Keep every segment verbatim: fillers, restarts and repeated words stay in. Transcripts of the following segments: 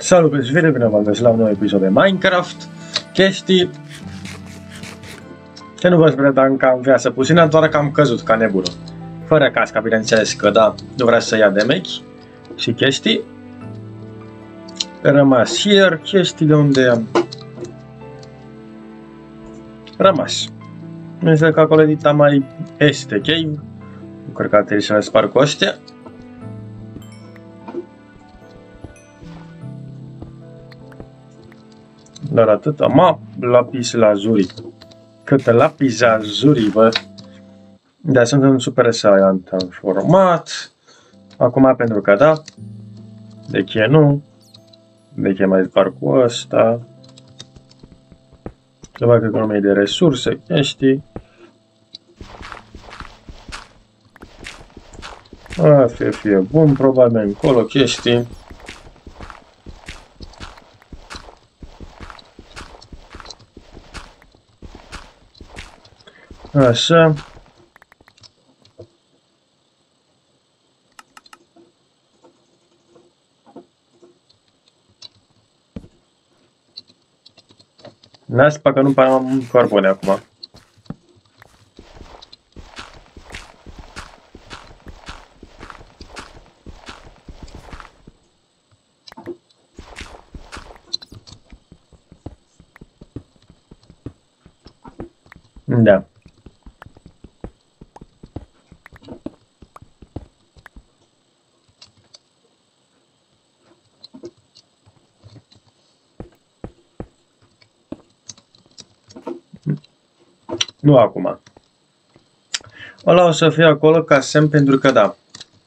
Salut pe video, bine v-am găsit la un nou episod de Minecraft. Chestii ce nu vă spune că am viață puțină, doar că am căzut ca nebunul. Fără casca, bineînțeles că da, nu vrea să ia de meci și chestii. Rămas here, chestii de unde am rămas. Este că acolo edita mai este cave. Nu cred că ar trebui să ne sparg cu astea. Dar atât, am lapis lazuri. Câte lapis lazuri, bă. Da, sunt în Super Saiyan transformat. Acum pentru că da. De ce nu? De ce mai sparg cu ăsta? Să fac economie de resurse, chestii. A, fie, fie bun, probabil încolo chestii. Așa. N-aspa că nu pare am carbone acum. Da. Nu acum. Ăla o să fie acolo ca semn pentru că da.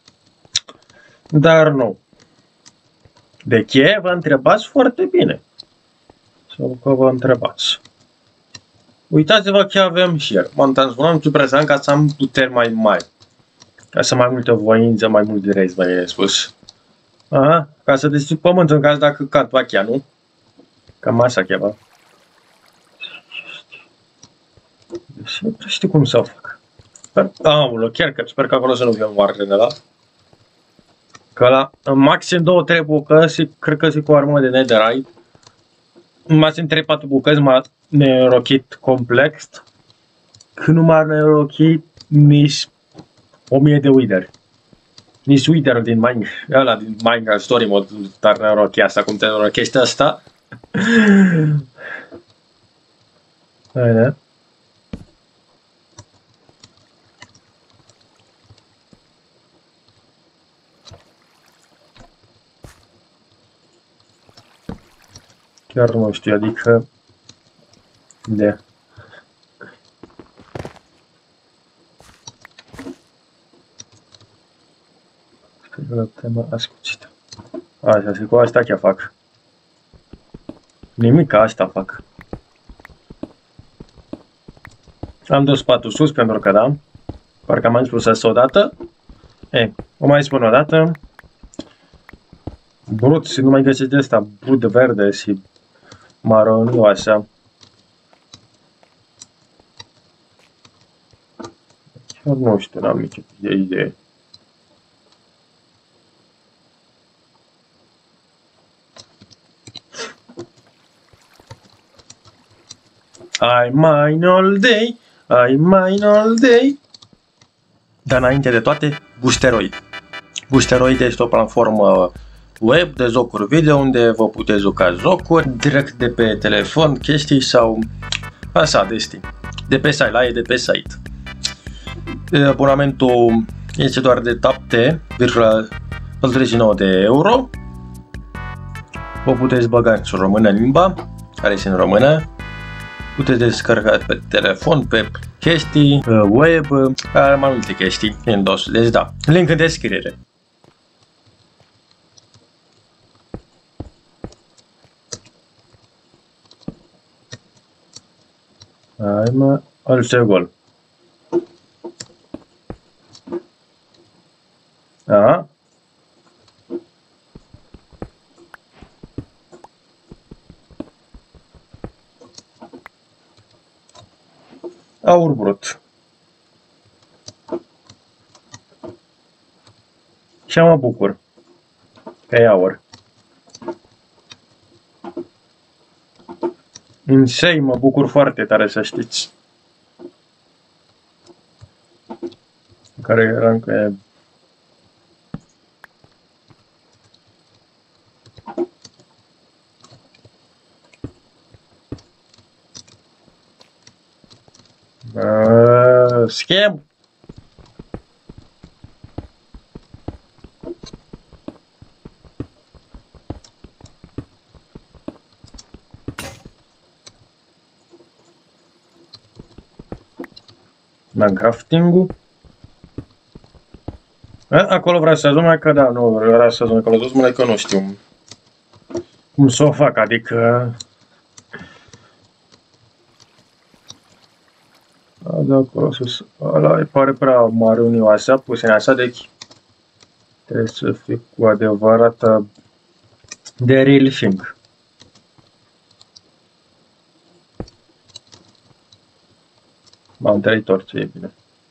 Dar nu. De ce? Vă întrebați foarte bine. Sau că vă întrebați. Uitați-vă că avem here. M-am transformat în Super Saiyan ca să am puteri mai mari. Ca să mai multă voință, mai mult de rez, mai bine spus. Aha, ca să deschid pământul în caz dacă cad vachea, nu? Cam așa cheva. Și nu știu cum să o fac. Aoleu, chiar că sper că acolo să nu fie moartele ăla. Că la în maxim două trei bucăți, cred că și cu armă de netherite. În maxim trei patru bucăți m-a nerochit complex. Când nu m-a nerochit nici o mie de wither. Nici wither din Minecraft, ăla din Minecraft Story Mode, dar nerochi asta, cum te norochești asta. Hai, da? Chiar nu știu, adică de tema ascuțită. Așa, și cu asta chiar fac. Nimic, ca asta fac. Am dus patul sus pentru că da. Parcă m-am spus asta odată. E, o mai spun odată. Brut, și nu mai găsesc de asta, brut de verde și maroniu așa. Chiar nu știu, n-am nicio idee. I mine all day, I mine all day. Dar înainte de toate, Boosteroid. Boosteroid este o platformă web de jocuri video unde vă puteți juca jocuri direct de pe telefon, chestii sau așa de stil. De pe site, la e de pe site. Abonamentul este doar de șapte virgulă patruzeci și nouă de euro. Vă puteți băga în română limba, care este în română. Puteți descărca pe telefon, pe chestii, web, are mai multe chestii în dos. Deci da, link în descriere. Hai mă, alt gol. Aha. Aur brut. Și mă bucur că e aur. Insane, mă bucur foarte tare să știți. Care era încă... Uh, schem! La crafting-ul. Acolo vreau să ajung, că da, nu vreau să ajung acolo, dus că nu știu cum să o fac, adică... A, de acolo sus, ăla îi pare prea mare unii așa, puse în așa, deci trebuie să fie cu adevărat de real thing. M-am trei torțe, e bine.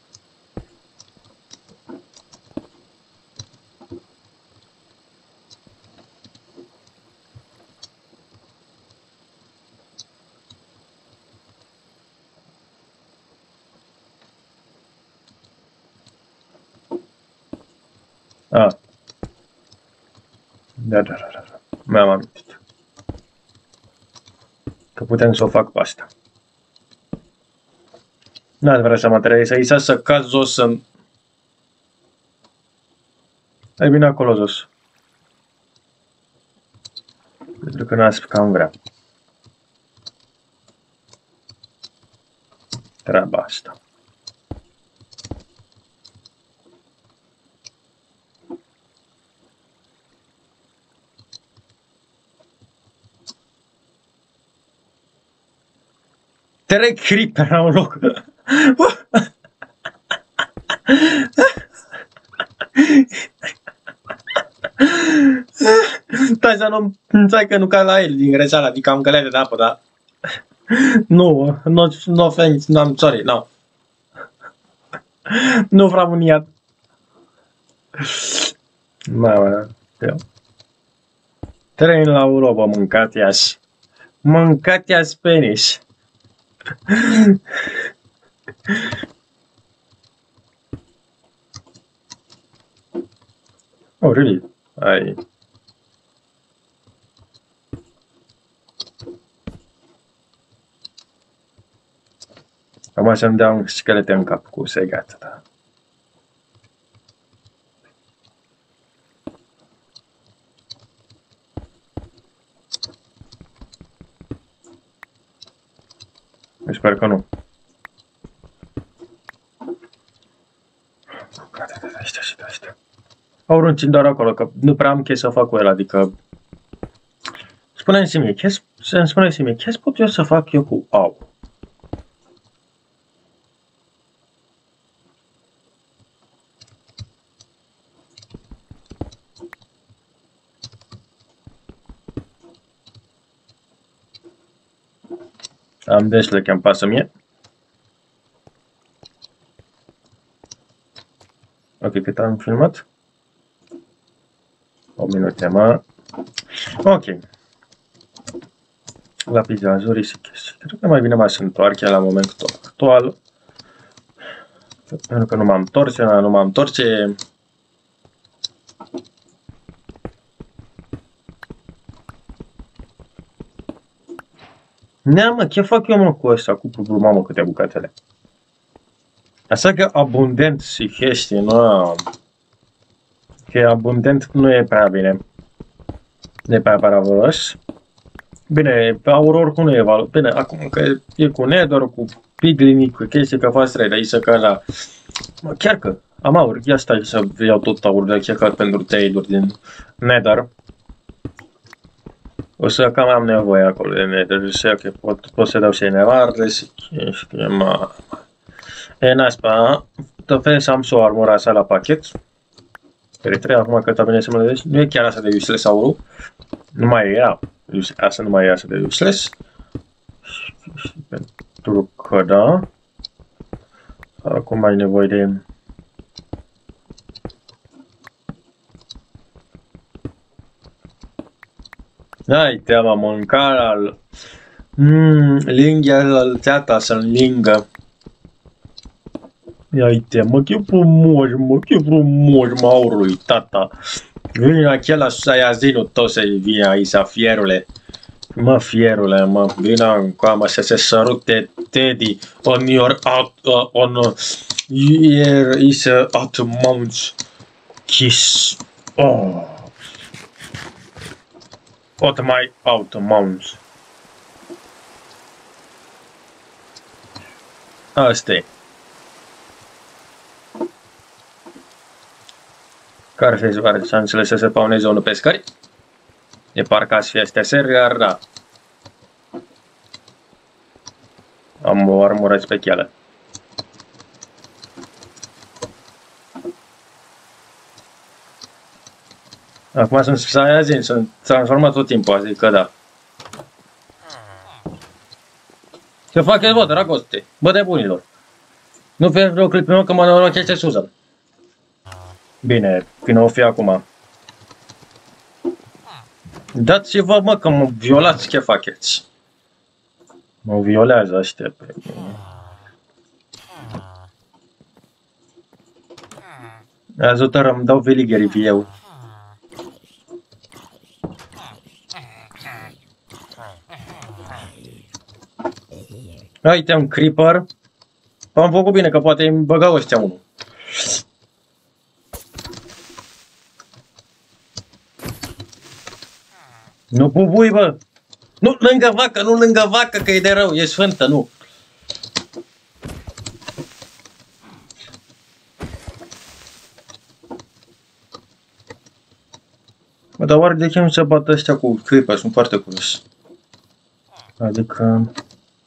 Ah. Da, da, da, da. Mi-am amintit. Că putem să o fac pe asta. Nu vreau să mă trebuie să isa să cad jos să... Ai bine acolo jos. Pentru că n-ați cam vrea. Treaba asta. Trei creeper la un loc. Stai să nu înțeleg că nu ca la el din greșeală, adică am gălere de apă, dar... Nu, nu, no offense, no, I'm sorry, no. Nu vreau un iad. Mamă, eu. Trei la Europa, mâncat iași. Mâncat iași penis. Oh, really? I... Am să-mi dea un schelete în cap cu segată, da. Eu sper că nu. Astea și astea. Au runcit doar acolo, că nu prea am chestia să fac cu el, adică... Spune-mi mie, să-mi spuneți mie, ce pot eu să fac eu cu au? Am desle că îmi pasă mie. Ok, cât am filmat? O minute, mă. Ok. Lapis lazuri și chestii. Cred că mai bine mai să întoarce la momentul actual. Pentru că nu m-am întors, nu m-am întors. Nea, mă, ce fac eu, mă, cu ăsta, cu problema, mă, câte bucatele. Așa că abundent și chestii, nu... Că abundent nu e prea bine. Nu e prea parabolos. Bine, aur oricum nu e valoros. Bine, acum că e cu nether, cu piglinic, cu chestii, că faci trei, dar să că la... Mă, chiar că am aur, ia stai să iau tot aur de checat pentru trade-uri din nether. O să cam am nevoie acolo de nether, și că pot, pot să dau și nevarle și chestii, mă... E naspa, tot fel să am și o armură așa la pachet. Pe trei, acum că bine să mă vedeți, nu e chiar așa de useless aurul. Nu mai era, asta nu mai e așa de useless. Pentru că da. Acum ai nevoie de... Hai, te-am mâncat al... Mmm, lingea teata să-l lingă. Ia uite, mă, ce frumos, mă, ce frumos, mă, aurului, tata. Vine acela saiazinul tot să-i vine aici, fierule. Mă, fierule, mă, vină încoamă să se sărute Teddy on your out, uh, on uh, your is uh, out mounts kiss. Oh. Out my out mounts. Asta e. Care se are șansele să se pauneze unul pescări? E parcă ați fi astea seria, da. Am o armură specială. Acum sunt Saiyajin, sunt transformat tot timpul, adică da. Ce fac el, bă, dragoste? Bă, de bunilor. Nu pe o clipă că mă norochește Susan. Bine, când o fi acum. Dați-vă, mă, că mă violați, ce faceți? Mă violează ăștia pe mine. Ajută-ră, îmi dau veligerii pe eu. Uite, un creeper. Am făcut bine, că poate îmi băga ăștia unul. Nu pupui, bă! Nu, lângă vacă, nu lângă vacă, că e de rău, e sfântă, nu. Bă, dar oare de ce nu se bată ăștia cu creeper? Sunt foarte curios. Adică...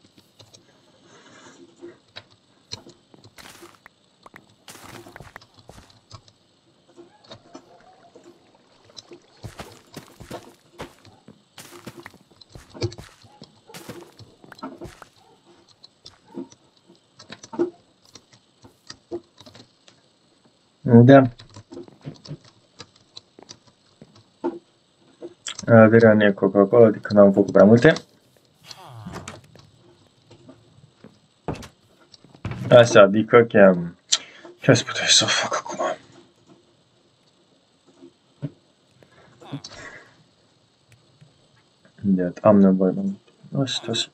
Da. Adrian e Coca-Cola, adică n-am făcut prea multe. Așa, adică chiar... Ce ați putea să fac acum? De am nevoie de... Asta -s.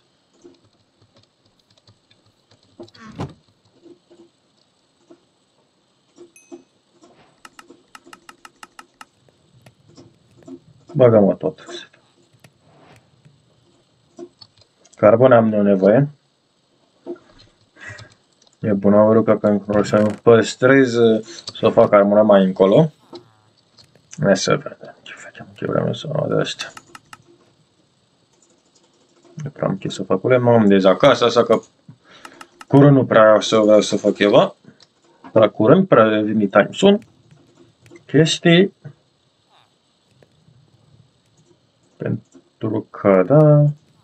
Bagă-mă tot. Carbon am nevoie. E bună aurul că pentru să păstrez, să fac armura mai încolo. Hai să vedem ce facem, ce vrem să de astea. Nu prea am chef să fac ule, m-am dez acasă, așa că curând nu prea o să vreau să fac ceva. Prea curând, prea veni time soon. Chestii. Pentru că, da...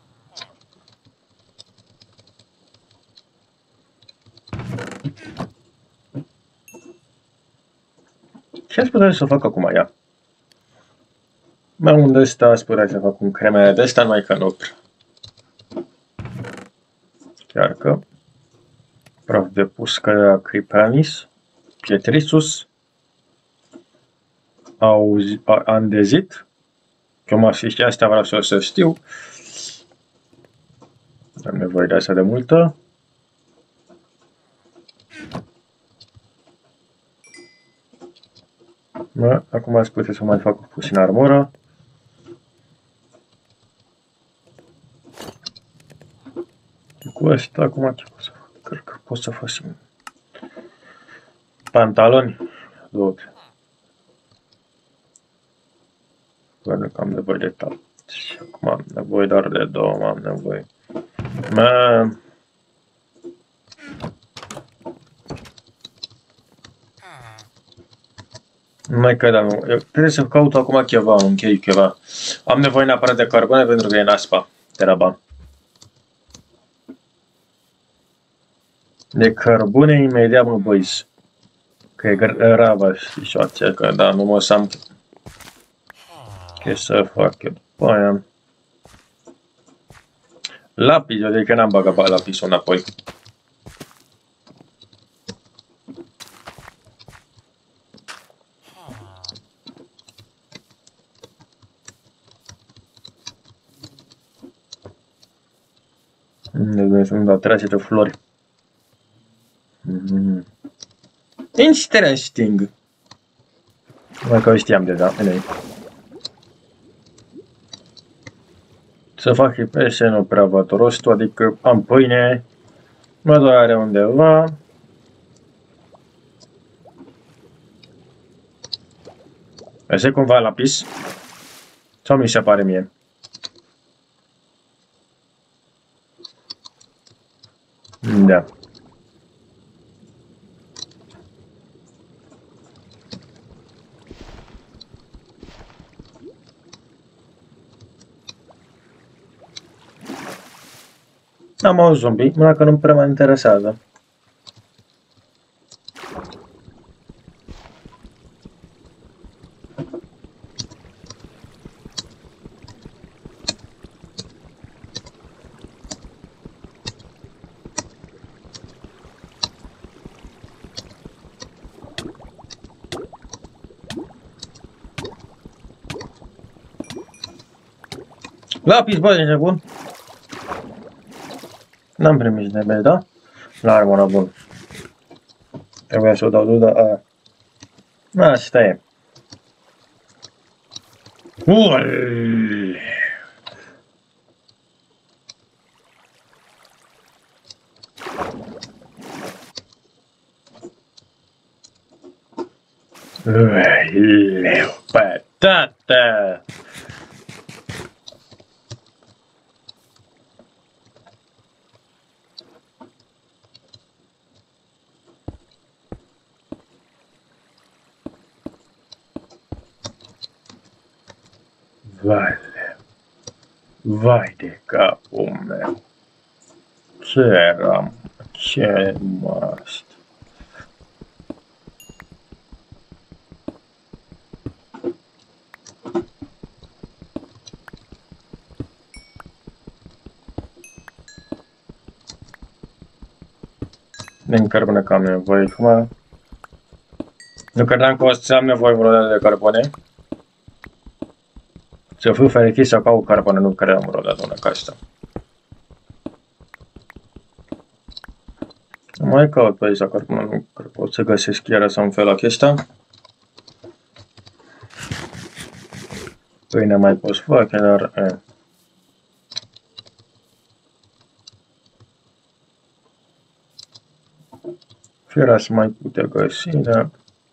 Ce ați putea să fac acum, ia? Mai unde ăsta ați putea să fac un cremele de ăsta, numai că nu prea. Chiar că... Praf de puscă Cripanis, Pietrisus, Andezit, că m-a fi și astea vreau să o să știu. Am nevoie de asta de multă. Bă, acum ați putea să mai fac puțin armură. Cu asta acum ce pot să fac? Cred că pot să fac și pantaloni. Două. Pentru că am nevoie de tot. Și acum am nevoie doar de două, am nevoie. Mă... Mai că da, nu. Eu trebuie să caut acum ceva, închei ceva. Am nevoie neapărat de carbone pentru că e naspa. Teraba. De cărbune imediat, mă, băiți. Că e gravă situația, că da, nu mă sam. Ce să fac eu după aia. Lapis, eu zic că n-am băgat lapisul înapoi. Deci sunt dat trase de flori. Mm. Interesting. Mai că știam deja. Să fac repese nu prea văd rostul, adică am pâine, mă doare undeva. Este cumva lapis? Sau mi se pare mie? Da. Am auzit zombie, numai că nu prea mă interesează. Lapis, bă, ești nebun? N-am primit de bel, da? La armura, bun. Trebuia să o dau, dar... Asta e. Uale! Uale! Patata! Vai, vai de capul meu. Ce eram? Ce măst? Din cărbune că am nevoie acum. Nu credeam că o să am nevoie vreodată de cărbune. Să fiu fericit să caut carbone, nu credeam vreodată una ca asta. Mai caut pe aici carbone, nu cred că pot să găsesc chiar să în felul acesta. Pâine mai pot face, dar... E. Fiera să mai putea găsi, dar...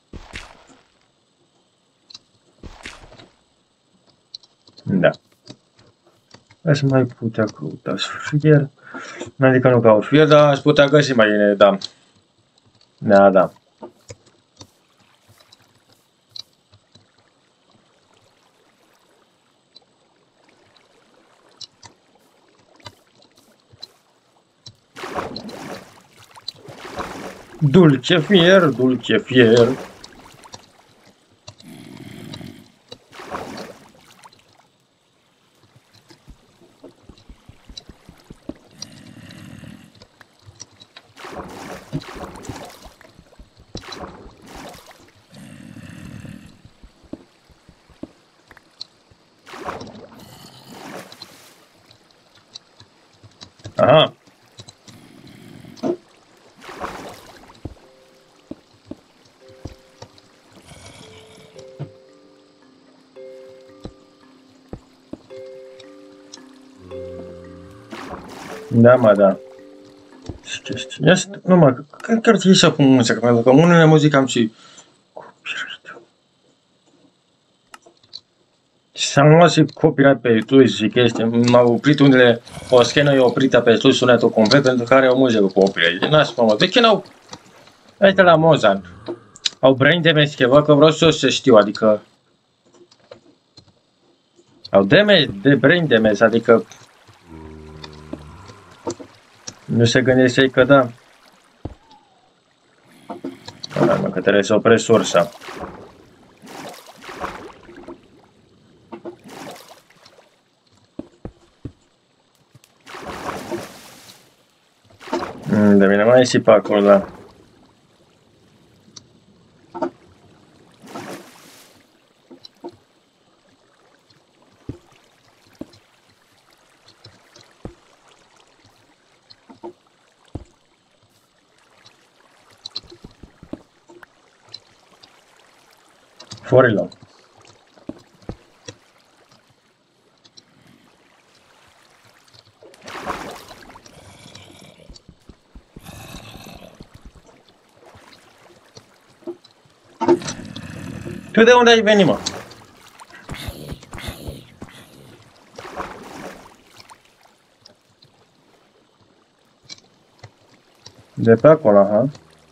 Da. Aș mai putea căuta fier. Adică nu caut fier, dar aș putea găsi mai bine, da. Da, da. Dulce fier, dulce fier. Aha. Da, mă, da. Și chestia asta, nu mă, cred că ar trebui să pun muzică, pentru că unele muzică am și copyright. Și am luat și copyright pe YouTube și chestii, m-au oprit unele, o scenă e oprită pe YouTube sunetul complet pentru că are o muzică cu copyright. N-aș mă, de ce n-au, uite la Mozart, au brain damage ceva, că vreau să să știu, adică, au damage, de brain damage, adică, nu se gândește că da. Hai mă, că trebuie să opresc sursa. De bine, mai ieși pe acolo, da. Forilor. Tu de unde ai venit, mă? De pe acolo, ha?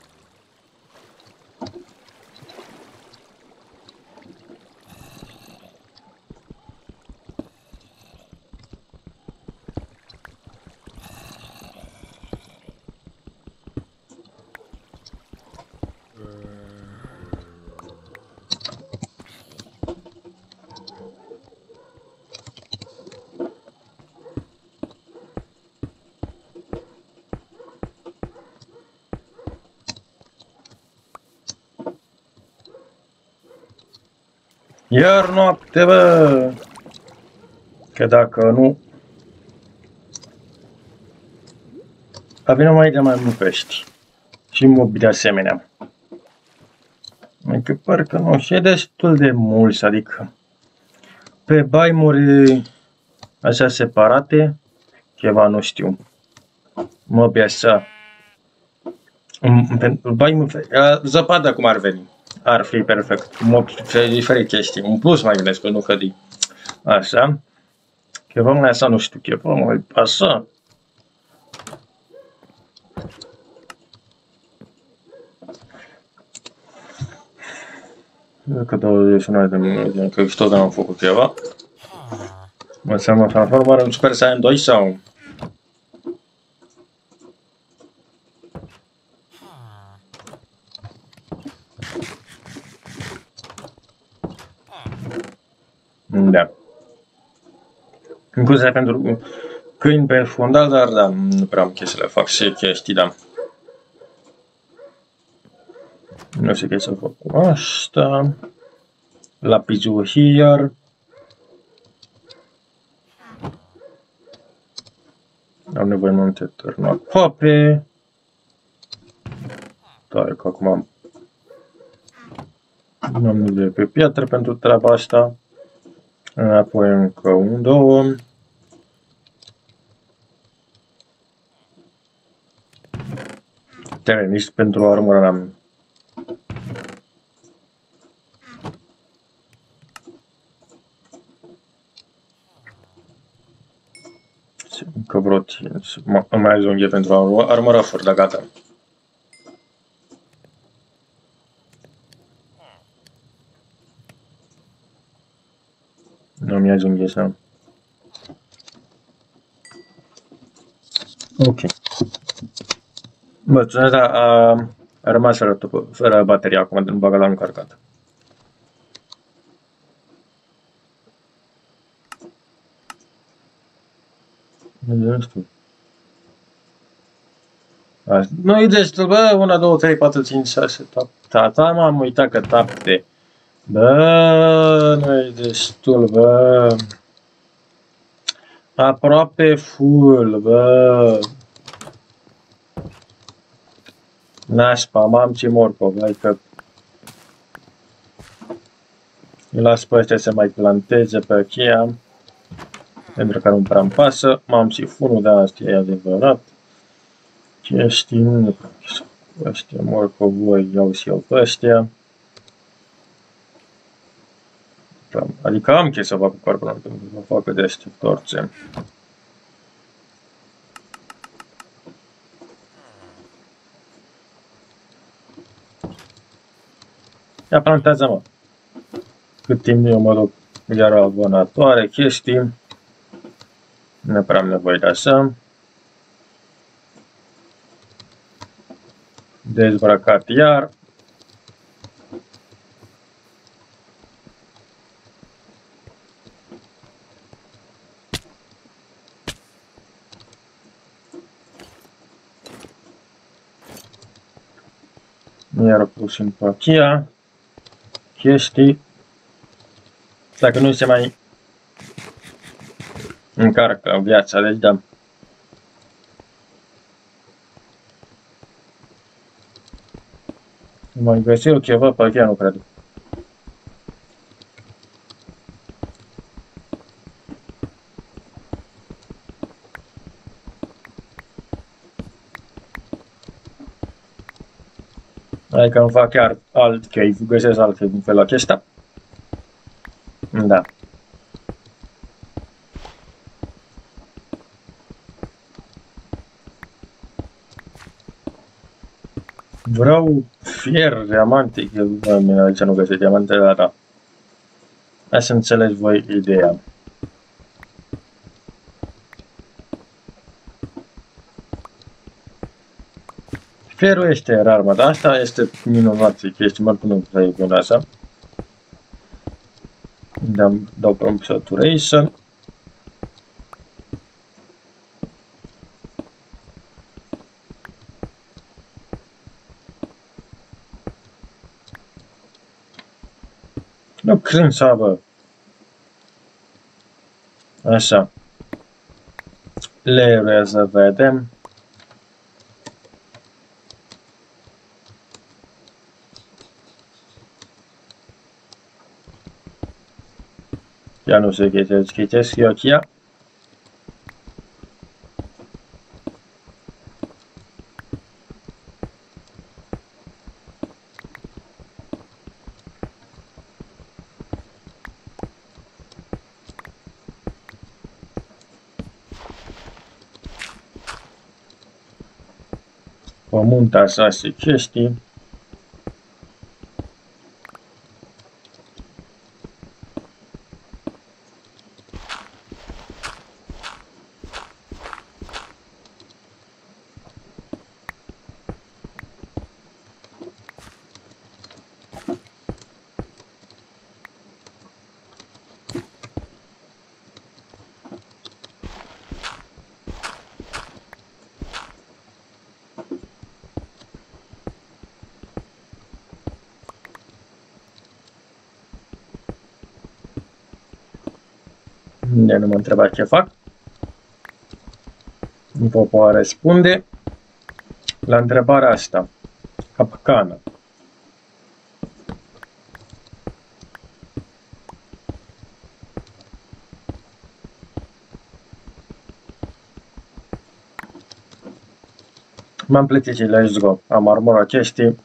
Iar noapte, bă! Că dacă nu... Avem mai de mai mult pești. Și mobi de asemenea. Adică parcă nu, și e destul de mulți, adică... Pe baimuri așa separate, ceva nu știu. Mobi așa. Pentru baimuri... Zăpada cum ar veni. Ar fi perfect. Mobi diferite chestii. Un plus mai gândesc, că nu cădi. Așa. Ceva mai așa, nu știu, ceva mai așa. Că douăzeci și nouă de minute, că și tot am făcut ceva. Mă seamă transformare în Super Saiyan doi sau? Da. Inclusiv pentru câini pe fundal, dar da, nu prea am chestii să le fac și chestii, da. Nu știu ce să fac cu asta. Lapizul here. Am nevoie mai multe târnacoape. Tare că acum am am nevoie pe piatră pentru treaba asta. Apoi încă un, două. Terenist pentru armură n-am. Încă vreo cinci. Mai ajunge pentru armura fără, dar gata. Nu mi ajunge să... Ok. Bă, asta a, a rămas fără, fără baterie acum, nu bagă la încărcat. Nu știu. Nu e destul, bă, unu, doi, trei, patru, cinci, șase, tap, tata, m-am uitat că tapte. Bă, nu e destul, bă. Aproape full, bă. Nașpa, m-am ce morcov, adică... Îi las pe ăștia să mai planteze pe aceea. Pentru că nu prea îmi pasă. M-am sifunul, da, asta e adevărat. Chestii, nu ăștia morcovoi, iau și eu pe ăștia. Adică am ce să fac cu carbonat, pentru că mă facă de astea torțe. Ia plantează, mă. Cât timp eu mă duc iar abonatoare, chestii. Nu prea am nevoie de așa. Dezbrăcat iar. Iar cu simpatia. Chestii. Dacă nu se mai încarcă viața, deci da. Mai găsi eu ceva pe aici, nu cred. Hai că îmi fac chiar alt cave, găsesc alt cave în felul acesta. Da. Vreau fier, diamante, că aici nu găsesc diamante, dar da. Hai să înțelegi voi ideea. Fierul este rar, mă, dar asta este minunat, chestii, mă până să iei până așa. Dăm, dau prompt saturation. Nu cred să bă. Așa. Layer să vedem. Ja nu se chitesc, chitesc eu aici. Pământ așa și chestii. De nu mă întreba ce fac. Nu vă pot răspunde la întrebarea asta. Capcană. M-am plătit și let's go. Am armura chestii.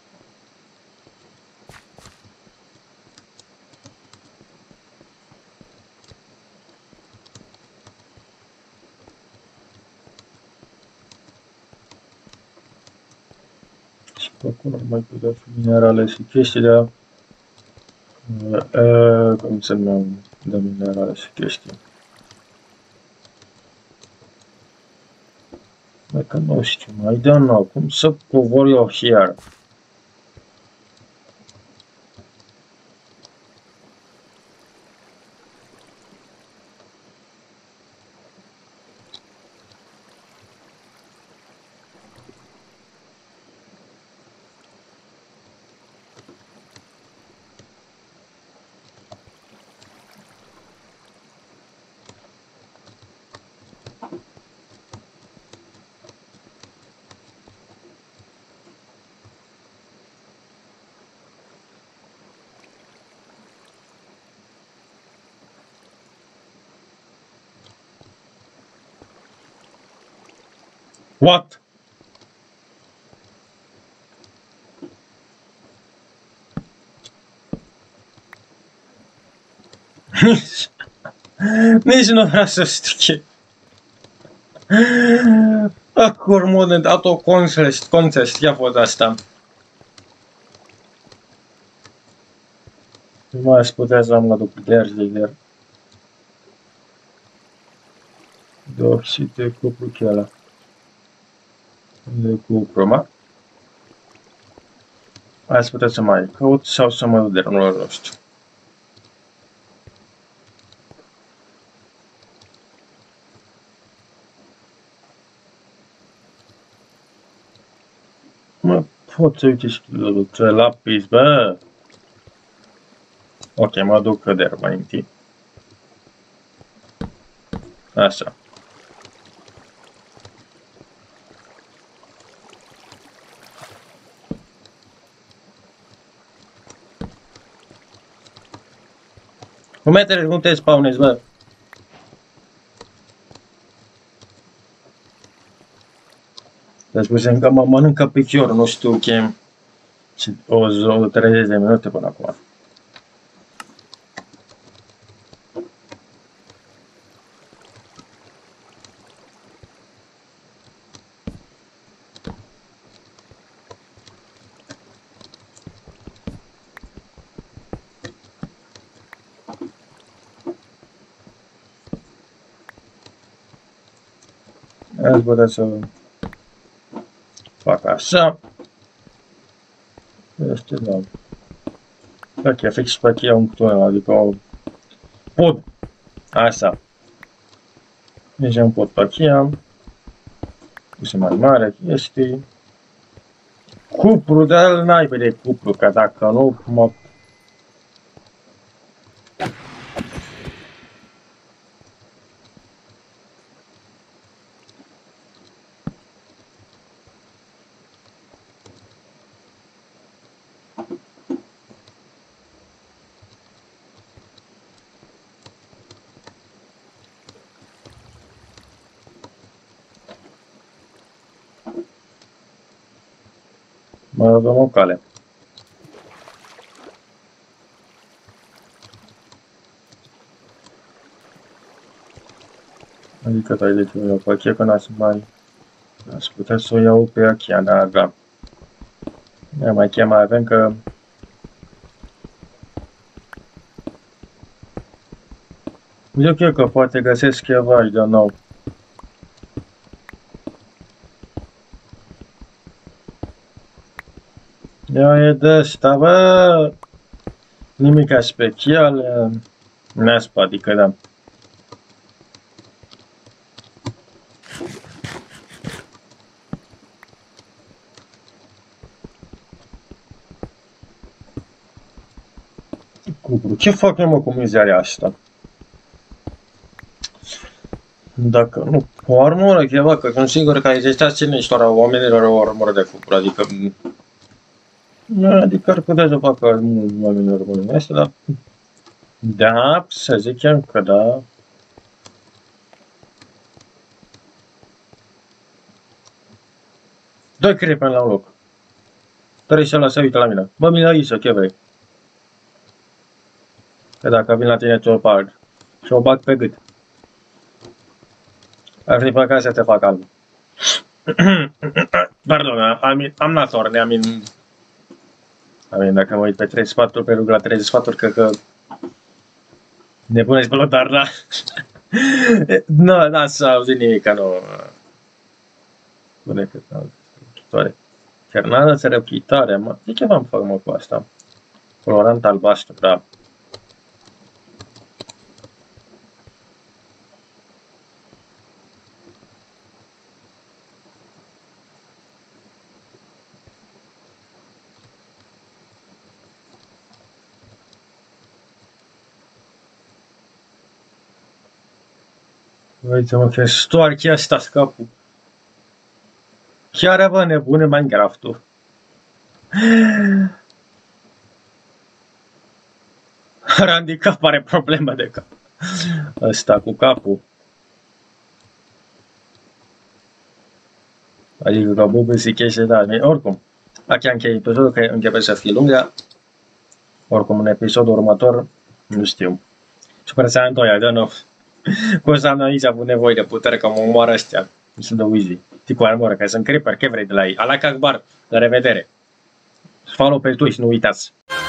Acum ar mai putea fi minerale și chestii de uh, cum se numeau de minerale și chestii. Mai că nu știu, I don't know, cum să covor eu here? What? Nici nu vreau să știu. Acum mod de auto concept, concept, ce a fost asta? Nu mai aș putea să am la duplicare de ieri. Dioxid de cupru cheala. De cupru, mă? Hai să puteți să mai caut sau să mă duc de rămâne, nu știu. Mă, pot să uite și ce lapis, bă. Ok, mă duc cădere mai întâi. Așa. Cum metele, cum te spawnezi, bă? Deci spusem că mă mănâncă piciorul, nu știu chem. Și o, o treizeci de minute până acum. Azi putea să fac așa. Este da. Ok, fix pe aici un tunel, adică o pod. Așa. Deci un pod pe aici. Puse mai mare chestii. Cupru, dar n-ai de cupru, că dacă nu mă... Mă dăm o cale. Adică tai de ce o iau pe aici, că n-ați mai... Ați putea să o iau pe aici, dar aveam. Ia mai cheam mai avem că... Eu cred că poate găsesc ceva de nou. Ia e de ăsta, bă! Nimica special. Neaspa, adică da. Cupru. Ce fac eu, mă, cu mizeria asta? Dacă nu, o armură, ceva, că sunt sigur că există cine istoria oamenilor o armură de cupru, adică... Adică ar putea să facă oamenilor bune astea, dar... Da, să zicem că da. Doi crepeni la un loc. Trebuie să lasă uită la mine. Bă, mi-l aici, ce vrei? Că dacă vin la tine, ți-o bag. Și o bag pe gât. Ar fi păcat să te fac alb. Pardon, I mean, I'm not sorry, I mean... I mean, dacă mă uit pe trei sfaturi, pe rugul la trei sfaturi, cred că... Ne puneți pe lotar, da? Nu, n-ați auzit nimic, nu... Bune, că n-am auzit. Cernadă țărăpitoare, mă... De ce v-am făcut, mă, cu asta? Colorant albastru, da. Uite-mă că stoarche asta scapul. Chiar bă nebune Minecraft-ul. Handicap are problema de cap. Ăsta cu capul. Adică ca Bob se chește, da, oricum. Aici închei episodul, că începe să fie lungă. Oricum, în episodul următor, nu știu. Super Saiyan doi, I don't know. Cum să am aici avut nevoie de putere ca mă omoară ăștia. Nu sunt de Wheezy. Tipul armură, care sunt creeper, ce vrei de la ei? Alak Akbar, la revedere. Follow pe Twitch, nu uitați.